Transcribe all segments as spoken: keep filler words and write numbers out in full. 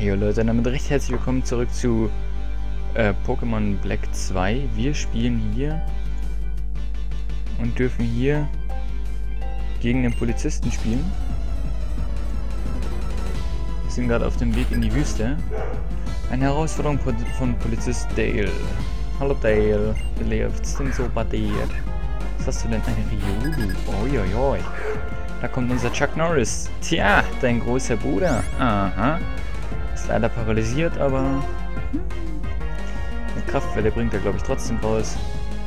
Jo Leute, damit recht herzlich willkommen zurück zu äh, Pokémon Black zwei. Wir spielen hier und dürfen hier gegen den Polizisten spielen. Wir sind gerade auf dem Weg in die Wüste. Eine Herausforderung von Polizist Dale. Hallo Dale, wie läuft's denn so bei dir? Was hast du denn? Eine Riolu? Uiuiui. Da kommt unser Chuck Norris. Tja, dein großer Bruder. Aha. Ist leider paralysiert, aber hm. Eine Kraftwelle bringt er, glaube ich, trotzdem raus.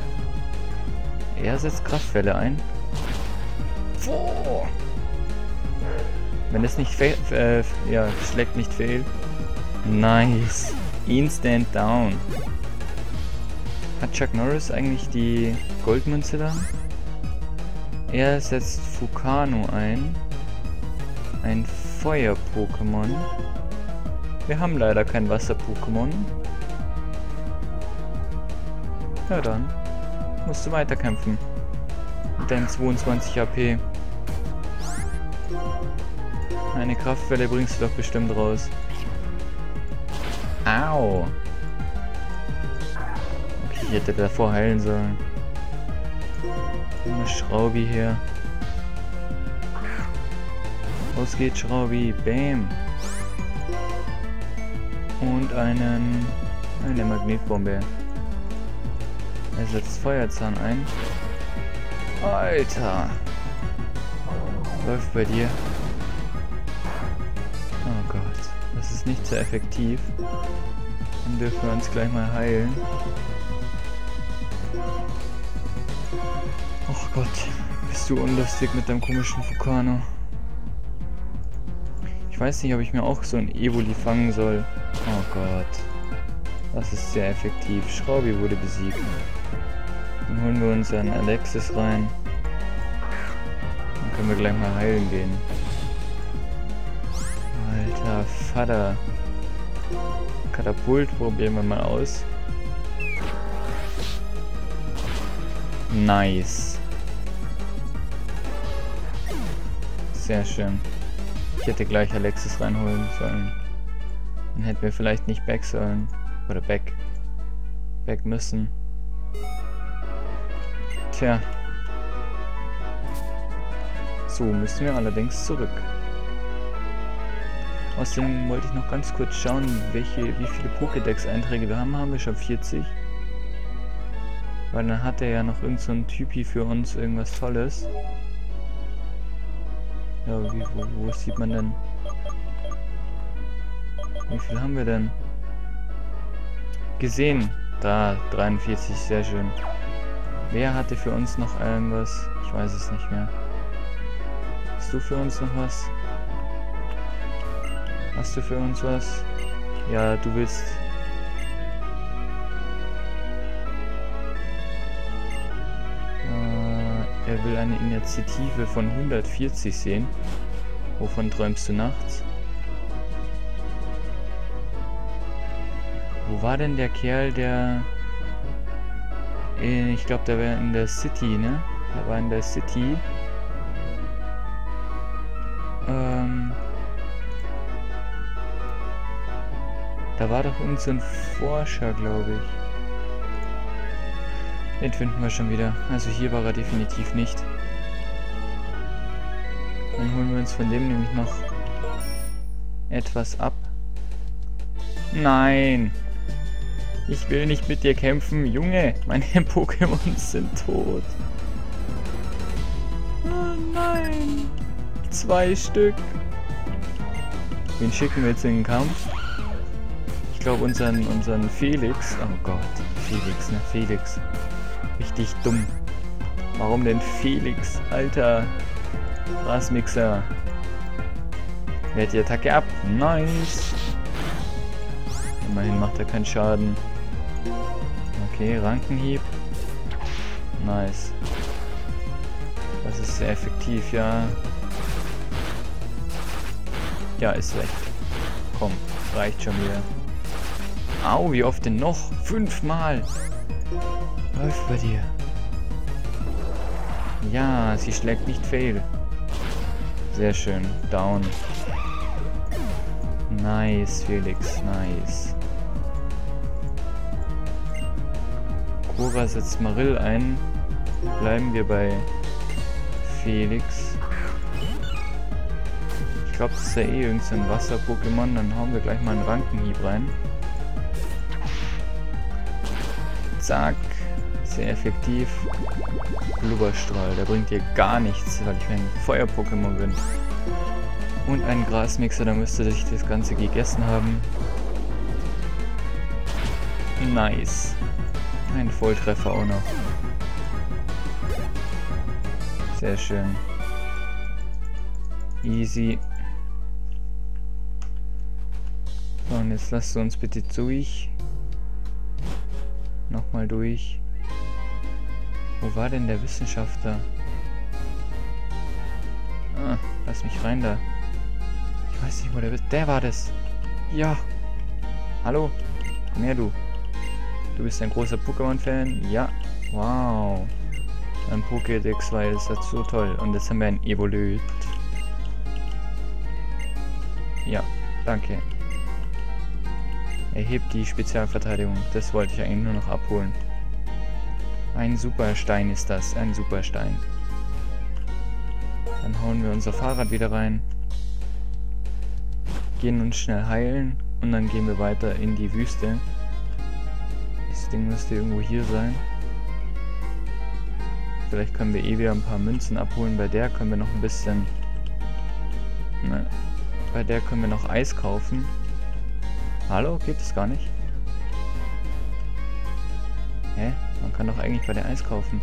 Er setzt Kraftwelle ein. Oh. Wenn es nicht fail, äh, ja, schlägt nicht fail. Nice. Instant down. Hat Chuck Norris eigentlich die Goldmünze da? Er setzt Fukano ein. Ein Feuer-Pokémon. Wir haben leider kein Wasser-Pokémon. Ja dann. Musst du weiterkämpfen. Mit deinen zweiundzwanzig H P. Eine Kraftwelle bringst du doch bestimmt raus. Au! Okay, ich hätte davor heilen sollen. Immer Schraubi hier. Los geht's, Schraubi. Bam! Und einen... eine Magnetbombe. Er setzt Feuerzahn ein. Alter! Läuft bei dir. Oh Gott. Das ist nicht sehr effektiv. Dann dürfen wir uns gleich mal heilen. Oh Gott. Bist du unlustig mit deinem komischen Fukano. Ich weiß nicht, ob ich mir auch so ein Evoli fangen soll. Oh Gott. Das ist sehr effektiv. Schraubi wurde besiegt. Dann holen wir uns einen Alexis rein. Dann können wir gleich mal heilen gehen. Alter Vater. Katapult probieren wir mal aus. Nice. Sehr schön. Ich hätte gleich Alexis reinholen sollen. Dann hätten wir vielleicht nicht back sollen. Oder back. Back müssen. Tja. So müssen wir allerdings zurück. Außerdem wollte ich noch ganz kurz schauen, welche, wie viele Pokédex-Einträge wir haben. Haben wir schon vierzig. Weil dann hat er ja noch irgend so ein Typi für uns irgendwas Tolles. Ja, wie, wo, wo sieht man denn? Wie viel haben wir denn? Gesehen. Da, dreiundvierzig, sehr schön. Wer hatte für uns noch irgendwas? Ich weiß es nicht mehr. Hast du für uns noch was? Hast du für uns was? Ja, du willst... Äh, er will eine Initiative von hundertvierzig sehen. Wovon träumst du nachts? Wo war denn der Kerl, der... Ich glaube, der war in der City, ne? Der war in der City. Ähm... Da war doch irgend so ein Forscher, glaube ich. Den finden wir schon wieder. Also hier war er definitiv nicht. Dann holen wir uns von dem nämlich noch etwas ab. Nein! Ich will nicht mit dir kämpfen. Junge, meine Pokémon sind tot. Oh nein! Zwei Stück. Wen schicken wir jetzt in den Kampf? Ich glaube unseren, unseren Felix. Oh Gott, Felix, ne? Felix. Richtig dumm. Warum denn Felix? Alter. Grasmixer. Wehrt die Attacke ab. Nice. Immerhin macht er keinen Schaden. Okay, Rankenhieb. Nice. Das ist sehr effektiv, ja. Ja, ist recht. Komm, reicht schon wieder. Au, wie oft denn noch? Fünfmal. Läuft bei dir. Ja, sie schlägt nicht fail. Sehr schön. Down. Nice, Felix, nice. Cora setzt Marill ein. Bleiben wir bei Felix. Ich glaube, das ist ja eh irgend so ein Wasser-Pokémon. Dann hauen wir gleich mal einen Rankenhieb rein. Zack. Sehr effektiv. Blubberstrahl. Der bringt dir gar nichts, weil ich ein Feuer-Pokémon bin. Und ein Grasmixer, da müsste sich das Ganze gegessen haben. Nice. Ein Volltreffer auch noch. Sehr schön. Easy. So, und jetzt lasst uns bitte durch. Nochmal durch. Wo war denn der Wissenschaftler? Ah, lass mich rein da. Ich weiß nicht, wo der ist. Der war das. Ja. Hallo? Komm her, du. Du bist ein großer Pokémon-Fan? Ja. Wow. Ein Pokédex, weil das ist so toll. Und jetzt haben wir ein Evolut. Ja, danke. Erhebt die Spezialverteidigung. Das wollte ich eigentlich nur noch abholen. Ein Superstein ist das. Ein Superstein. Dann hauen wir unser Fahrrad wieder rein. Gehen uns schnell heilen. Und dann gehen wir weiter in die Wüste. Das Ding müsste irgendwo hier sein. Vielleicht können wir eh wieder ein paar Münzen abholen. Bei der können wir noch ein bisschen... Ne, bei der können wir noch Eis kaufen. Hallo? Geht das gar nicht? Hä? Man kann doch eigentlich bei der Eis kaufen.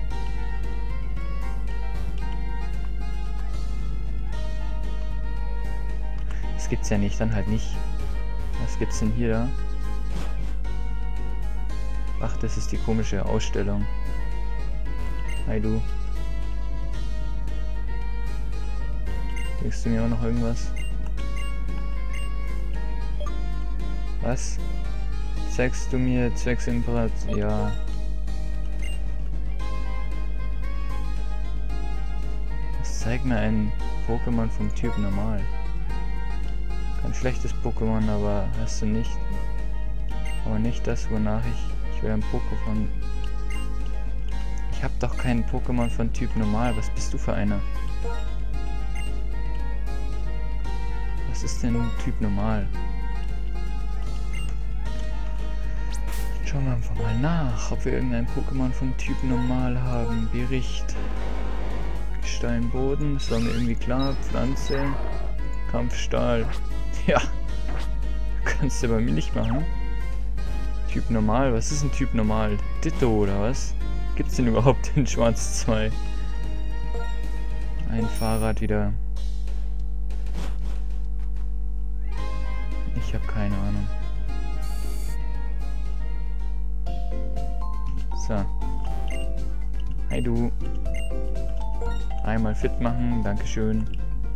Das gibt's ja nicht, dann halt nicht. Was gibt's denn hier da? Ach, das ist die komische Ausstellung. Hi du. Kriegst du mir auch noch irgendwas? Was? Zeigst du mir zwecks Imperator? Ja. Zeig mir ein Pokémon vom Typ normal. Kein schlechtes Pokémon, aber hast du nicht. Aber nicht das, wonach ich... Ich will ein Pokémon... Ich hab doch keinen Pokémon von Typ normal. Was bist du für einer? Was ist denn Typ normal? Schauen wir einfach mal nach, ob wir irgendein Pokémon von Typ normal haben. Bericht. Steinboden, das war mir irgendwie klar. Pflanze. Kampfstahl. Ja. Kannst du bei mir nicht machen. Typ normal. Was ist ein Typ normal? Ditto oder was? Gibt's denn überhaupt in Schwarz zwei? Ein Fahrrad wieder. Ich habe keine Ahnung. So. Hi du. Einmal fit machen, dankeschön.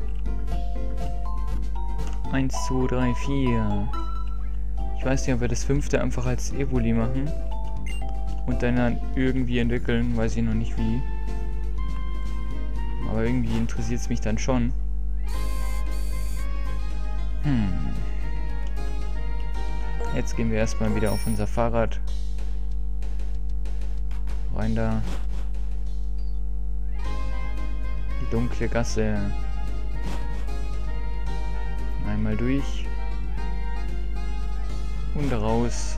eins, zwei, drei, vier. Ich weiß nicht, ob wir das fünfte einfach als Evoli machen. Und dann, dann irgendwie entwickeln, weiß ich noch nicht wie. Aber irgendwie interessiert es mich dann schon. Hm. Jetzt gehen wir erstmal wieder auf unser Fahrrad. Rein da. Die dunkle Gasse. Einmal durch. Und raus.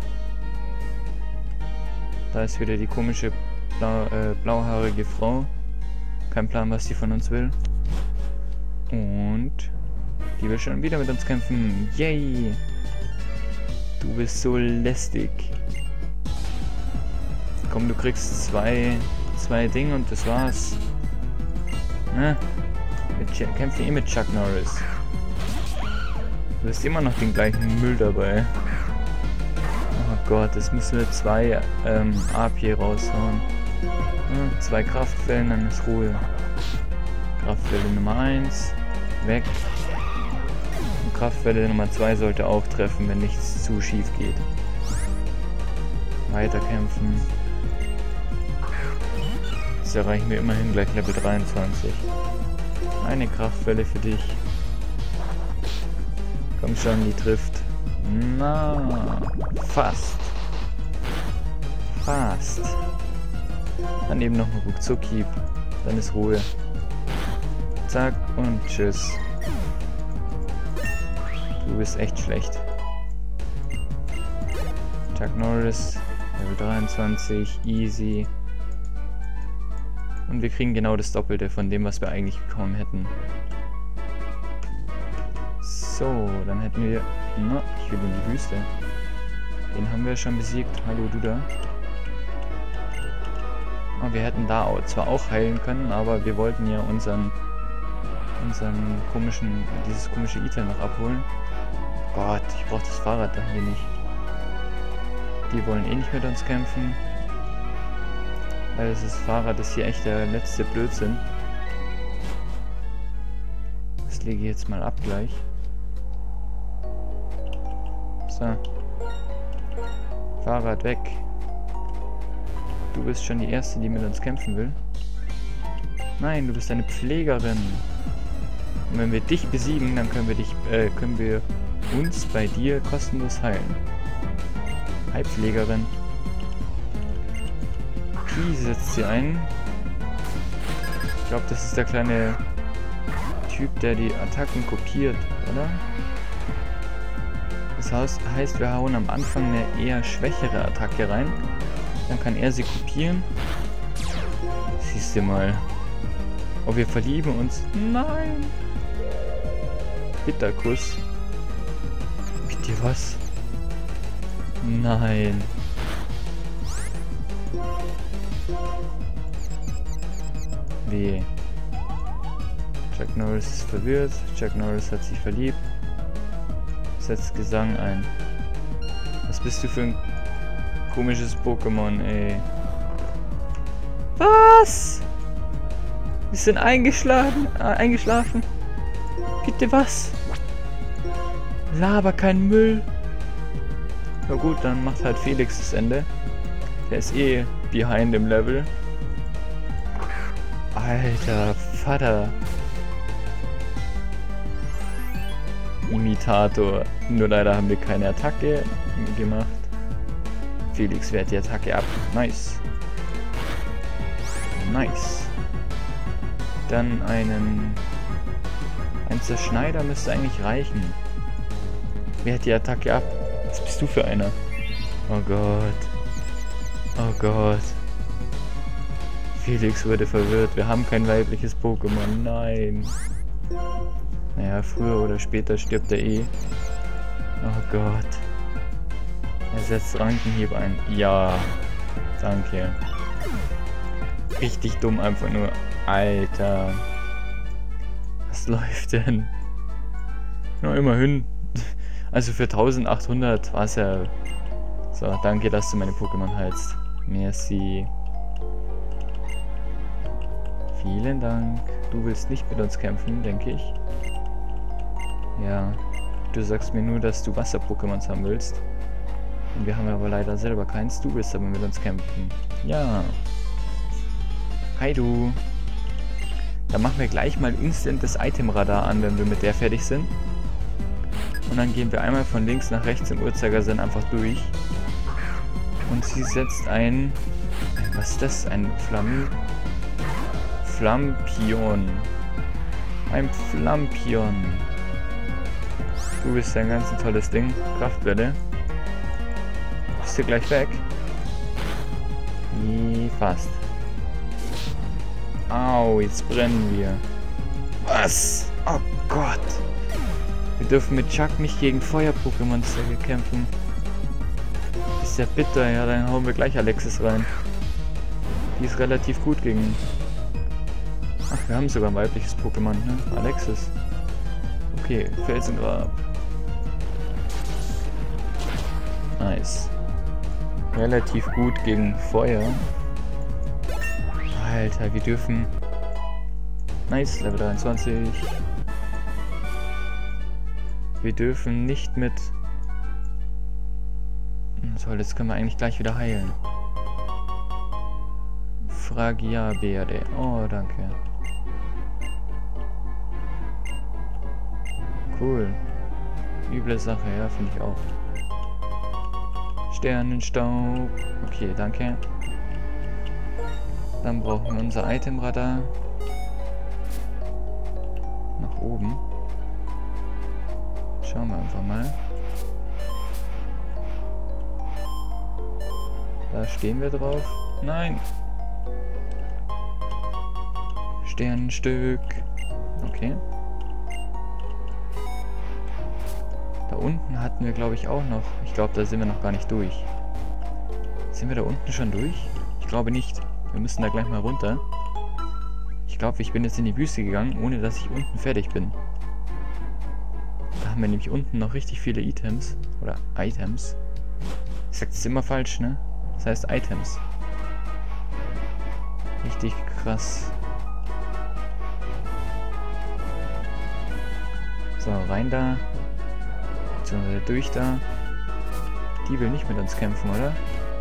Da ist wieder die komische blau, äh, blauhaarige Frau. Kein Plan, was die von uns will. Und die will schon wieder mit uns kämpfen. Yay! Du bist so lästig. Komm, du kriegst zwei, zwei Dinge und das war's. Ne? Wir kämpfen eh mit Chuck Norris. Du hast immer noch den gleichen Müll dabei. Oh Gott, das müssen wir zwei ähm, A P raushauen. Ja, zwei Kraftwellen, dann ist Ruhe. Kraftwelle Nummer eins. Weg. Und Kraftwelle Nummer zwei sollte auch treffen, wenn nichts zu schief geht. Weiterkämpfen. Jetzt erreichen wir immerhin gleich Level dreiundzwanzig. Eine Kraftwelle für dich. Komm schon, die trifft. Na, fast. Fast. Dann eben noch ein Ruckzuck-Hieb. Dann ist Ruhe. Zack und tschüss. Du bist echt schlecht. Chuck Norris, Level dreiundzwanzig, easy. Und wir kriegen genau das Doppelte von dem, was wir eigentlich bekommen hätten. So, dann hätten wir... Na, ich will in die Wüste. Den haben wir schon besiegt. Hallo, du da. Oh, wir hätten da auch, zwar auch heilen können, aber wir wollten ja unseren... unseren komischen... dieses komische Item noch abholen. Gott, ich brauche das Fahrrad da hier nicht. Die wollen eh nicht mit uns kämpfen. Weil das Fahrrad ist hier echt der letzte Blödsinn. Das lege ich jetzt mal ab gleich. So. Fahrrad weg. Du bist schon die Erste, die mit uns kämpfen will. Nein, du bist eine Pflegerin. Und wenn wir dich besiegen, dann können wir dich, äh, können wir uns bei dir kostenlos heilen. Hi, Pflegerin. Pi setzt sie ein. Ich glaube, das ist der kleine Typ, der die Attacken kopiert, oder? Das heißt, heißt, wir hauen am Anfang eine eher schwächere Attacke rein. Dann kann er sie kopieren. Siehst du mal. Oh, wir verlieben uns. Nein! Bitterkuss. Bitte was? Nein. Weh. Chuck Norris ist verwirrt. Chuck Norris hat sich verliebt. Setzt Gesang ein. Was bist du für ein komisches Pokémon, ey? Was? Wir sind eingeschlafen. Äh, eingeschlafen. Bitte was? Laber kein Müll. Na gut, dann macht halt Felix das Ende. Der ist eh behind im Level. Alter Vater. Imitator. Nur leider haben wir keine Attacke gemacht. Felix wehrt die Attacke ab. Nice. Nice. Dann einen... Ein Zerschneider müsste eigentlich reichen. Wehrt die Attacke ab. Was bist du für einer? Oh Gott. Oh Gott. Felix wurde verwirrt. Wir haben kein weibliches Pokémon. Nein. Naja, früher oder später stirbt er eh. Oh Gott. Er setzt Rankenhieb ein. Ja. Danke. Richtig dumm einfach nur. Alter. Was läuft denn? Na, immerhin. Also für eintausendachthundert war es ja... So, danke, dass du meine Pokémon heilst. Merci. Vielen Dank. Du willst nicht mit uns kämpfen, denke ich. Ja. Du sagst mir nur, dass du Wasser-Pokémons haben willst. Und wir haben aber leider selber keins. Du willst aber mit uns kämpfen. Ja. Hi, du. Dann machen wir gleich mal instant das Itemradar an, wenn wir mit der fertig sind. Und dann gehen wir einmal von links nach rechts im Uhrzeigersinn einfach durch. Und sie setzt ein... Was ist das? Ein Flamm... Flampion. Ein Flampion. Du bist ein ganz tolles Ding. Kraftwelle. Bist du gleich weg? Fast. Au, jetzt brennen wir. Was? Oh Gott. Wir dürfen mit Chuck nicht gegen Feuer-Pokémons kämpfen. Ist ja bitter, ja, dann hauen wir gleich Alexis rein. Die ist relativ gut gegen... Ach, wir haben sogar ein weibliches Pokémon, ne? Alexis. Okay, Felsengrab. Nice. Relativ gut gegen Feuer. Alter, wir dürfen... Nice, Level dreiundzwanzig. Wir dürfen nicht mit... Toll, jetzt können wir eigentlich gleich wieder heilen. Fragiaberde. Oh, danke. Cool. üble Sache, ja, finde ich auch. Sternenstaub. Okay, danke. Dann brauchen wir unser Itemradar. Nach oben. Schauen wir einfach mal. Da stehen wir drauf. Nein! Sternenstück. Okay. Da unten hatten wir, glaube ich, auch noch. Ich glaube, da sind wir noch gar nicht durch. Sind wir da unten schon durch? Ich glaube nicht. Wir müssen da gleich mal runter. Ich glaube, ich bin jetzt in die Wüste gegangen, ohne dass ich unten fertig bin. Da haben wir nämlich unten noch richtig viele Items. Oder Items. Ich sag das immer falsch, ne? Das heißt Items. Richtig krass. So, rein da. Beziehungsweise durch da. Die will nicht mit uns kämpfen, oder?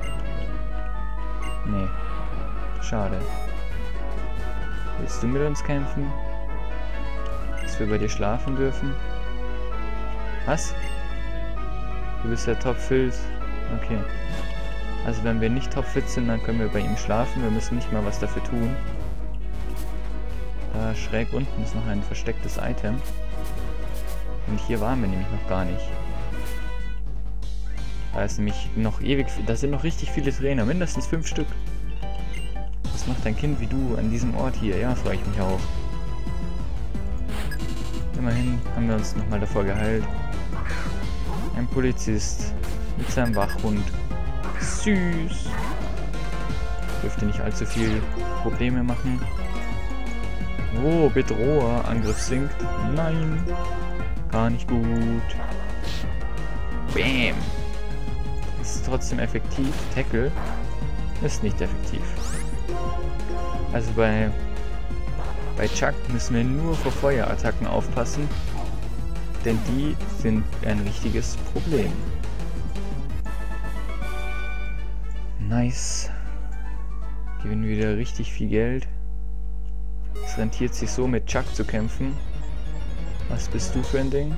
Nee. Schade. Willst du mit uns kämpfen? Dass wir bei dir schlafen dürfen? Was? Du bist ja topfit. Okay. Also wenn wir nicht topfit sind, dann können wir bei ihm schlafen. Wir müssen nicht mal was dafür tun. Da schräg unten ist noch ein verstecktes Item. Und hier waren wir nämlich noch gar nicht. Da ist nämlich noch ewig... Da sind noch richtig viele Trainer. Mindestens fünf Stück. Was macht ein Kind wie du an diesem Ort hier? Ja, freue ich mich auch. Immerhin haben wir uns nochmal davor geheilt. Ein Polizist mit seinem Wachhund. Süß. Dürfte nicht allzu viel Probleme machen. Oh, Bedroher. Angriff sinkt. Nein. Gar nicht gut. Bam. Ist trotzdem effektiv. Tackle ist nicht effektiv. Also bei bei Chuck müssen wir nur vor Feuerattacken aufpassen, denn die sind ein richtiges Problem. Nice. Gewinnen wieder richtig viel Geld. Es rentiert sich so, mit Chuck zu kämpfen. Was bist du für ein Ding?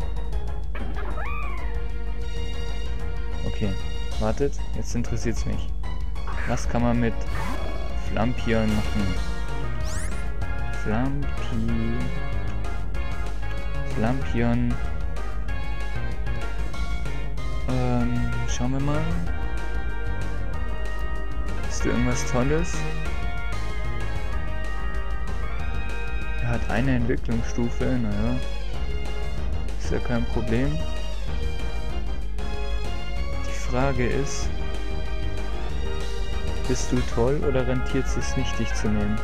Okay, wartet, jetzt interessiert es mich. Was kann man mit Flampion machen? Flampi... Flampion... Ähm, schauen wir mal. Hast du irgendwas Tolles? Er hat eine Entwicklungsstufe, naja. Ist ja kein Problem. Die Frage ist, bist du toll oder rentiert es sich nicht, dich zu nehmen?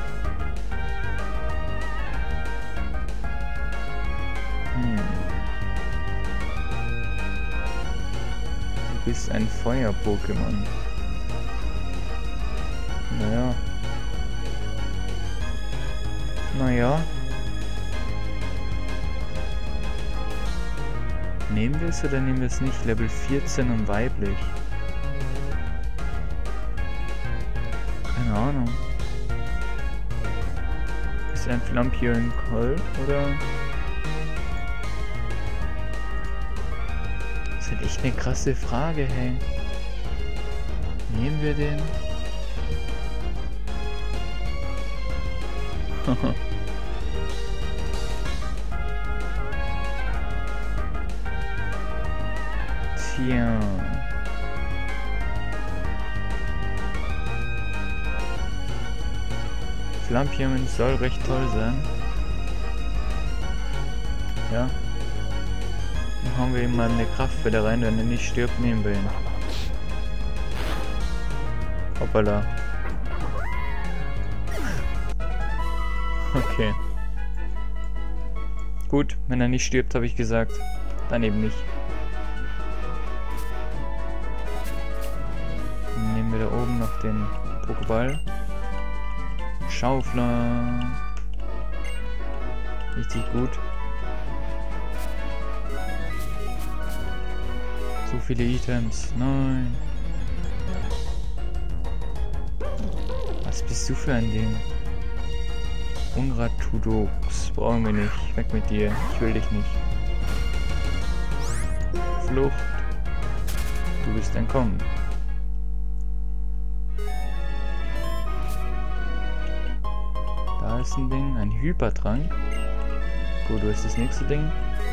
Hm. Du bist ein Feuer-Pokémon. Naja. Naja. Nehmen wir es oder nehmen wir es nicht? Level vierzehn und weiblich. Keine Ahnung. Ist ein Flampion Colt oder? Das ist halt echt eine krasse Frage, hey. Nehmen wir den? Tja. Flampion soll recht toll sein. Ja. Dann hauen wir ihm mal eine Kraftwelle rein, wenn er nicht stirbt, nehmen wir ihn. Hoppala. Okay. Gut, wenn er nicht stirbt, habe ich gesagt. Dann eben nicht. Dann nehmen wir da oben noch den Pokéball. Schaufler. Richtig gut. So viele Items. Nein. Was bist du für ein Ding? Unratudox. Brauchen wir nicht. Weg mit dir. Ich will dich nicht. Flucht. Du bist entkommen. Da ist ein Ding, ein Hypertrank. Gut, wo ist das nächste Ding?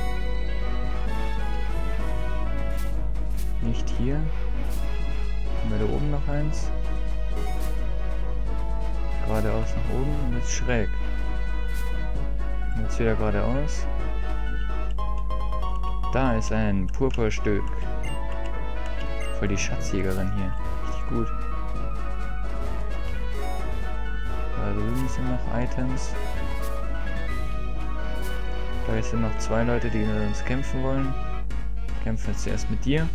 Nicht hier. Haben wir da oben noch eins? Geradeaus nach oben und jetzt schräg. Und jetzt wieder geradeaus. Da ist ein Purpurstück. Voll die Schatzjägerin hier. Richtig gut. Da drüben sind noch Items. Da sind noch zwei Leute, die mit uns kämpfen wollen. Kämpfen jetzt zuerst mit dir.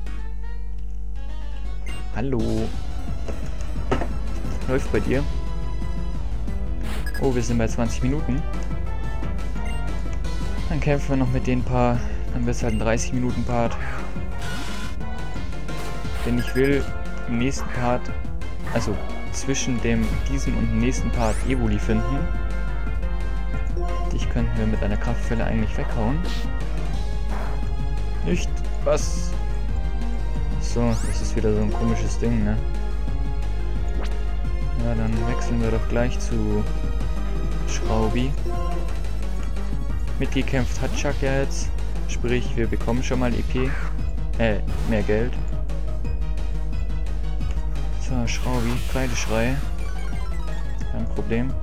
Hallo. Läuft bei dir. Oh, wir sind bei zwanzig Minuten. Dann kämpfen wir noch mit den paar. Dann wird es halt ein dreißig Minuten Part. Denn ich will im nächsten Part, also zwischen dem diesem und dem nächsten Part Evoli finden. Dich könnten wir mit einer Kraftquelle eigentlich weghauen. Nicht? Was? So, das ist wieder so ein komisches Ding, ne? Ja, dann wechseln wir doch gleich zu Schraubi. Mitgekämpft hat Chuck ja jetzt. Sprich, wir bekommen schon mal E P. Äh, mehr Geld. So, Schraubi, Kleideschrei. Kein Problem.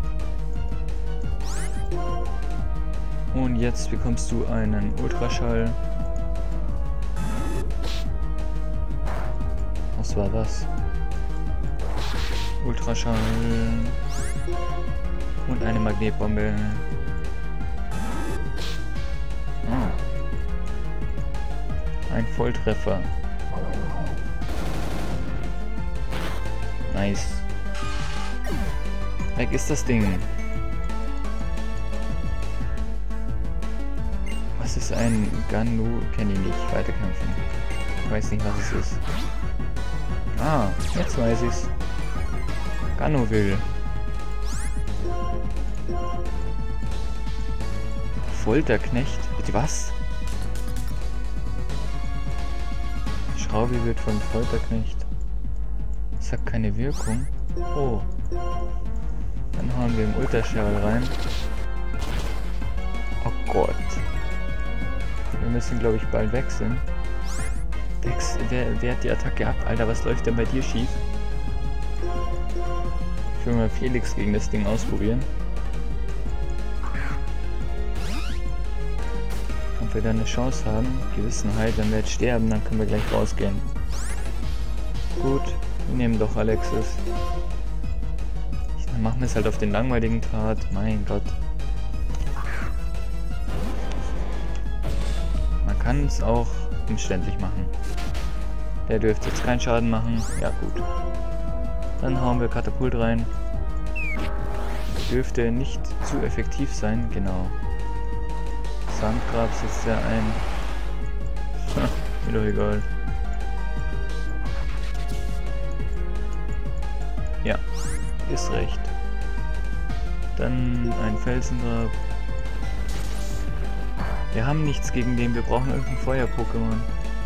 Und jetzt bekommst du einen Ultraschall. Was war das? Ultraschall. Und eine Magnetbombe. Ah. Ein Volltreffer. Nice. Weg ist das Ding. Was ist ein Ganu? Kenne ich nicht. Weiterkämpfen. Ich weiß nicht, was es ist. Ah, jetzt weiß ich's. Ganu will. Folterknecht? Bitte was? Schraubi wird von Folterknecht. Das hat keine Wirkung. Oh. Dann hauen wir im Ultraschall rein. Oh Gott. Wir müssen, glaube ich, bald wechseln. Dex, wer wehrt die Attacke ab? Alter, was läuft denn bei dir schief? Ich will mal Felix gegen das Ding ausprobieren. Ob wir da eine Chance haben. Gewissenheit, wenn wir jetzt sterben, dann können wir gleich rausgehen. Gut, wir nehmen doch Alexis. Dann machen wir es halt auf den langweiligen Part. Mein Gott. Man kann es auch umständlich machen. Der dürfte jetzt keinen Schaden machen. Ja, gut. Dann hauen wir Katapult rein. Dürfte nicht zu effektiv sein. Genau. Sandgrab setzt er ein. Mir doch egal. Ja, ist recht. Dann ein Felsengrab. Wir haben nichts gegen den. Wir brauchen irgendein Feuer-Pokémon.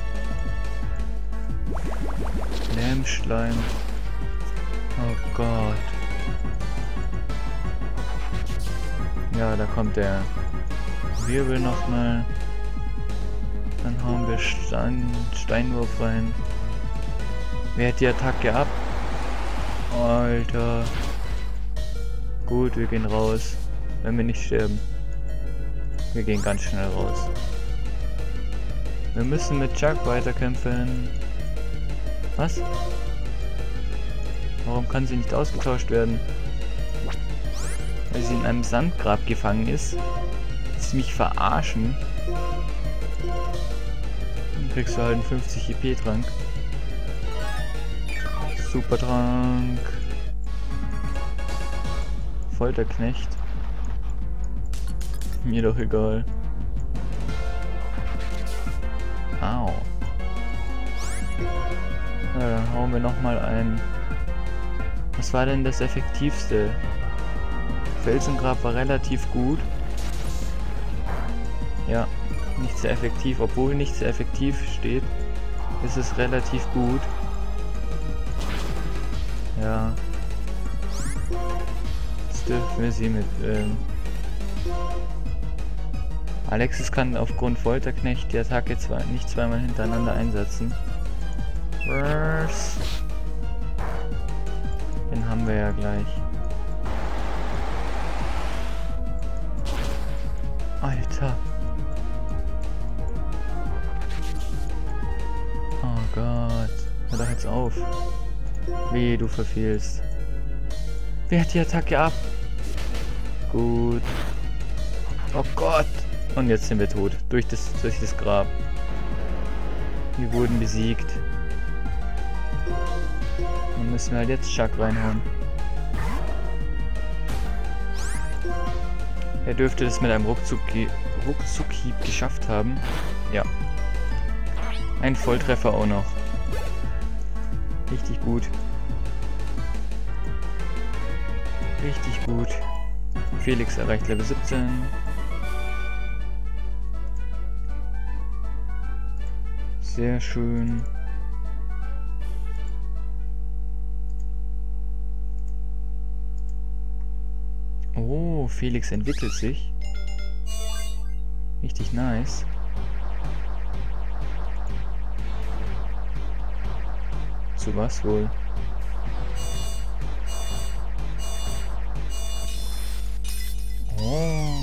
Lämmschleim. Oh Gott. Ja, da kommt der Wirbel nochmal. Dann hauen wir Stein, Steinwurf rein. Wehrt die Attacke ab. Alter. Gut, wir gehen raus. Wenn wir nicht sterben. Wir gehen ganz schnell raus. Wir müssen mit Chuck weiterkämpfen. Was? Warum kann sie nicht ausgetauscht werden? Weil sie in einem Sandgrab gefangen ist. Sie mich verarschen. Dann kriegst du halt einen fünfzig E P Trank. Super Trank. Folterknecht. Mir doch egal. Au. Ja, dann hauen wir nochmal ein. Was war denn das effektivste? Felsengrab war relativ gut. Ja, Nicht sehr effektiv, obwohl nicht sehr effektiv steht, ist es relativ gut. Ja. Jetzt dürfen wir sie mit, ähm Alexis kann aufgrund Folterknecht die Attacke zwei, nicht zweimal hintereinander einsetzen. Den haben wir ja gleich. Alter. Oh Gott. Hör doch jetzt auf. Wie du verfehlst. Wehrt die Attacke ab. Gut. Oh Gott. Und jetzt sind wir tot. Durch das, durch das Grab. Wir wurden besiegt. Dann müssen wir halt jetzt Chuck reinhauen. Er dürfte das mit einem Ruckzuck-Hieb Ruckzuck geschafft haben. Ja. Ein Volltreffer auch noch. Richtig gut. Richtig gut. Felix erreicht Level siebzehn. Sehr schön. Oh, Felix entwickelt sich. Richtig nice. Zu was wohl? Oh.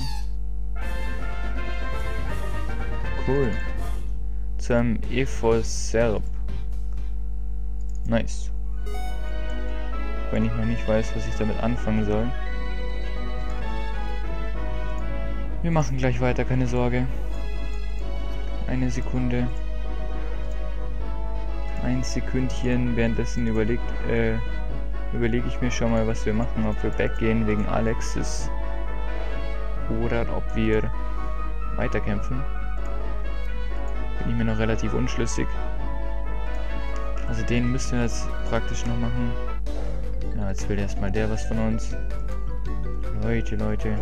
Cool. Zu einem Ephos-Serb. Nice. Wenn ich noch nicht weiß, was ich damit anfangen soll. Wir machen gleich weiter, keine Sorge. Eine Sekunde. Ein Sekündchen. Währenddessen überlegt, äh, überlege ich mir schon mal, was wir machen. Ob wir backgehen wegen Alexis. Oder ob wir weiterkämpfen. Bin ich mir noch relativ unschlüssig. Also den müssen wir jetzt praktisch noch machen. Ja, jetzt will erstmal der was von uns. Leute, Leute.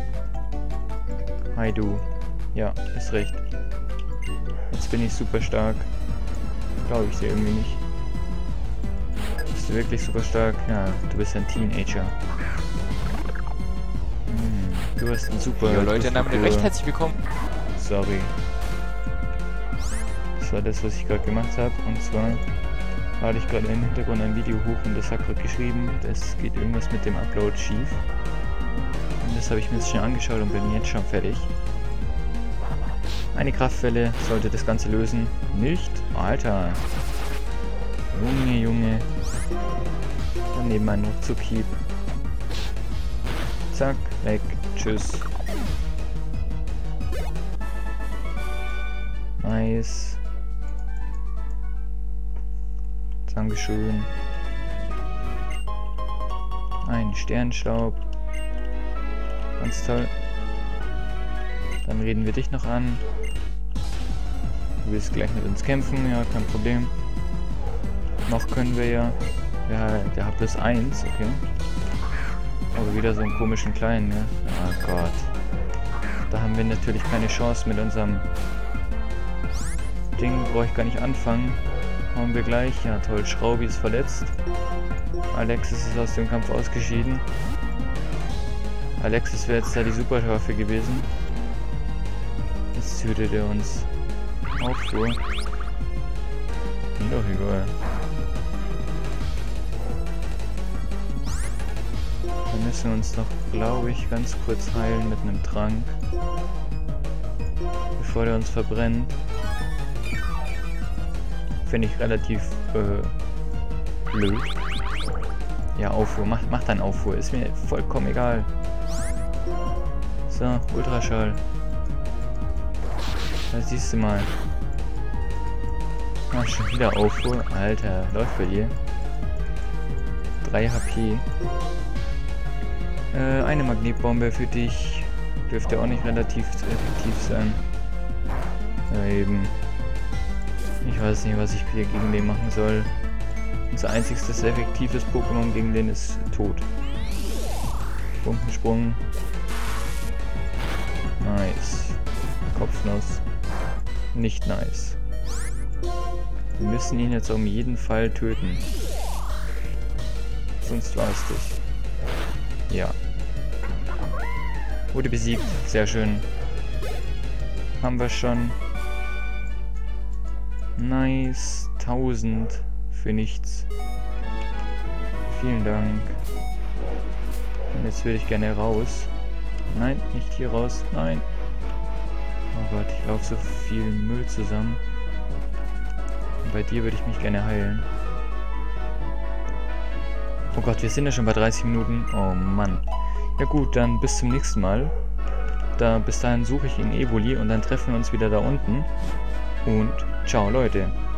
Hi du. Ja, ist recht. Jetzt bin ich super stark. Glaube ich dir irgendwie nicht. Bist du wirklich super stark? Ja, du bist ein Teenager. Hm, du hast ein super... Jo Leute, dann recht herzlich willkommen. Sorry. Das war das, was ich gerade gemacht habe. Und zwar lade ich gerade im Hintergrund ein Video hoch und das hat gerade geschrieben, es geht irgendwas mit dem Upload schief. Und das habe ich mir jetzt schon angeschaut und bin jetzt schon fertig. Eine Kraftwelle sollte das Ganze lösen. Nicht? Alter. Junge, Junge. Daneben ein Ruckzuck-Hieb. Zack, weg. Tschüss. Nice. Dankeschön. Ein Sternstaub. Ganz toll. Dann reden wir dich noch an. Du willst gleich mit uns kämpfen, ja, kein Problem. Noch können wir ja. Ja, der hat plus eins, okay. Aber wieder so einen komischen kleinen, ne? Oh Gott. Da haben wir natürlich keine Chance mit unserem Ding, brauche ich gar nicht anfangen. Hauen wir gleich. Ja toll, Schraubi ist verletzt. Alexis ist aus dem Kampf ausgeschieden. Alexis wäre jetzt da die Superwaffe gewesen. Jetzt tötet er uns. Aufruhr. Mir doch egal. Wir müssen uns doch, glaube ich, ganz kurz heilen mit einem Trank. Bevor der uns verbrennt. Finde ich relativ äh, blöd. Ja, Aufruhr. Mach, mach dann Aufruhr. Ist mir vollkommen egal. So, Ultraschall. Da siehst du mal. Mach schon wieder Aufruhr. Alter, läuft bei dir. drei H P. Äh, eine Magnetbombe für dich. Dürfte auch nicht relativ effektiv sein. Ja, eben. Ich weiß nicht, was ich hier gegen den machen soll. Unser einziges effektives Pokémon gegen den ist tot. Bumpensprung. Nice. Kopfnuss. Nicht nice. Wir müssen ihn jetzt um jeden Fall töten. Sonst war es das. Ja. Wurde besiegt. Sehr schön. Haben wir schon. Nice. tausend für nichts. Vielen Dank. Und jetzt würde ich gerne raus. Nein, nicht hier raus. Nein. Oh Gott, ich laufe so viel Müll zusammen. Und bei dir würde ich mich gerne heilen. Oh Gott, wir sind ja schon bei dreißig Minuten. Oh Mann. Ja gut, dann bis zum nächsten Mal. Da, bis dahin suche ich in Evoli und dann treffen wir uns wieder da unten. Und ciao Leute.